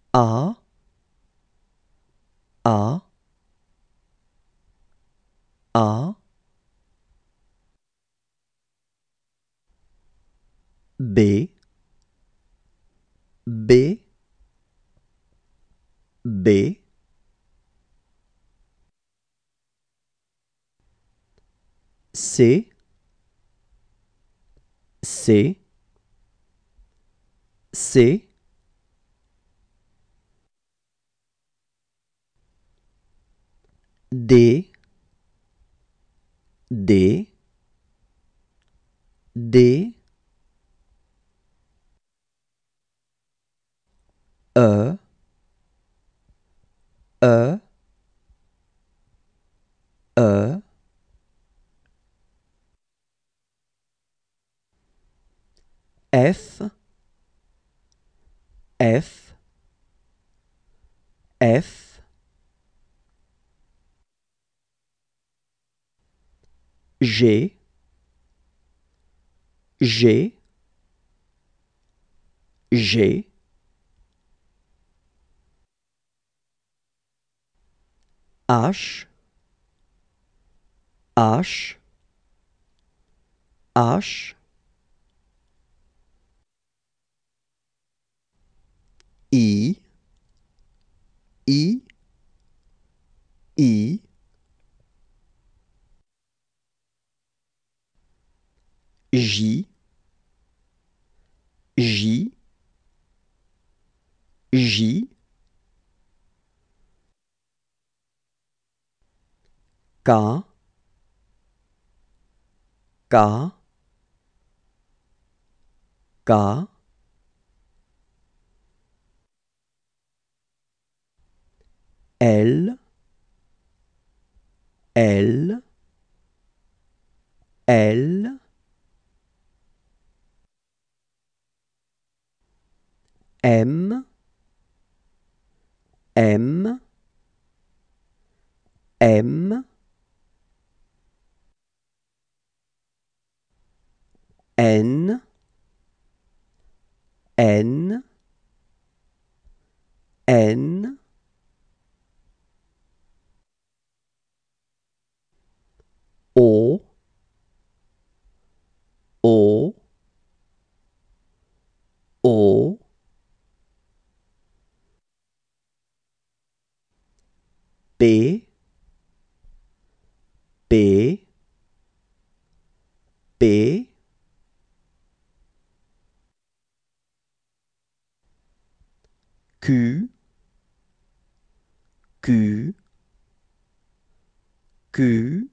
A, A, A, B, B, B, C, C, C, D, D, D, E, E, E, F, F, F, G, G, G, H, H, H, I, I, I, J, J, J, K, K, K, L, L, L, M, M, M, N, N, N, O, O, O, P, P, P, Q, Q, Q,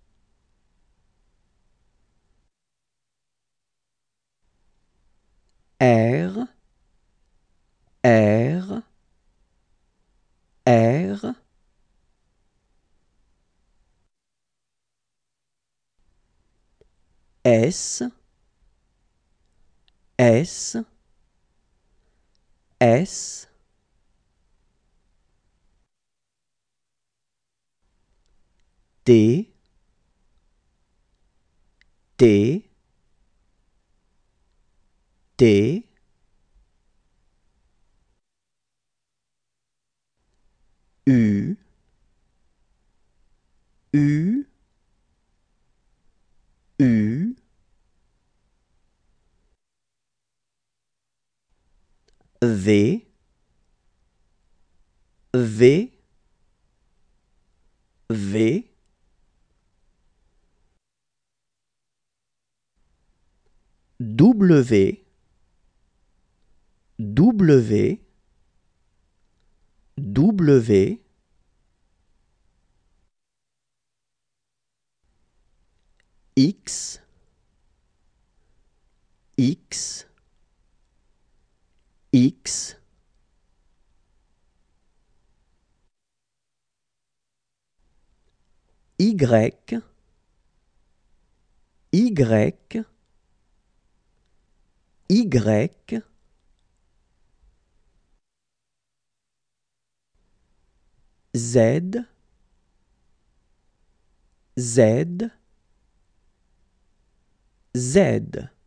R, R, R, S, S, S, T, T, T, U, U, U, V, V, V, W, W, W, X, X, X, Y, Y, Y, Z, Z, Z.